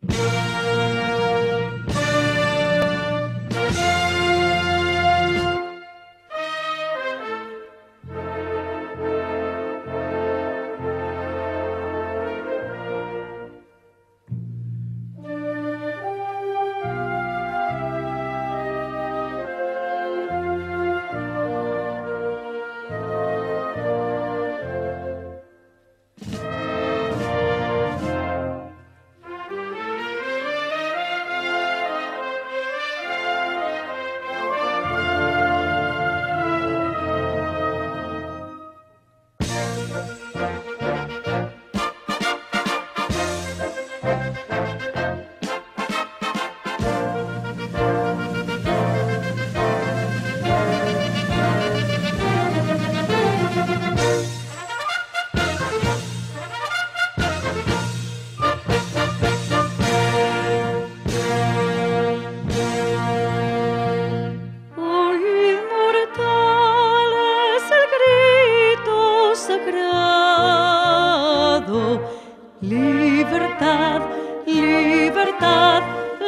Libertad, libertad,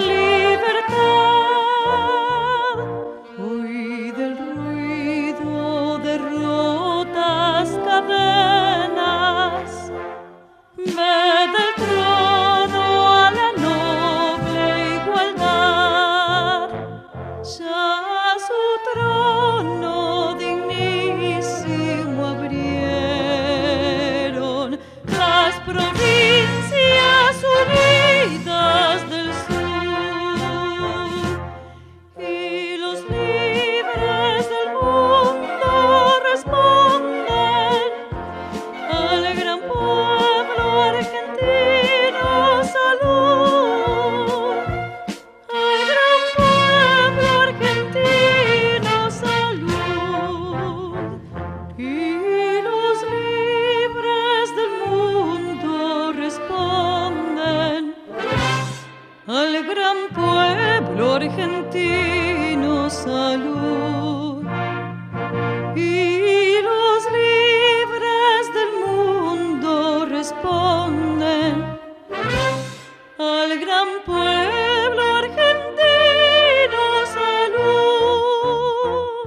libertad. Hoy del ruido de rotas cadenas, ve del trono a la noble igualdad. Ya su trono dignísimo abrieron las provincias unidas del sur, y los libres del mundo responden al gran pueblo argentino. Salud, al gran pueblo argentino. Salud, y los libres del mundo responden al gran pueblo argentino. Salud, y los libres del mundo responden al gran pueblo argentino. Salud.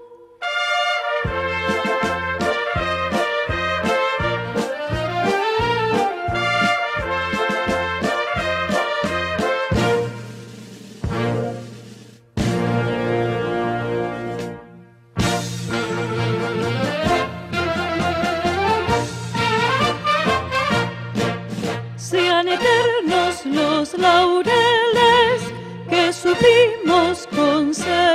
Sean eternos los laureles que supimos conservar.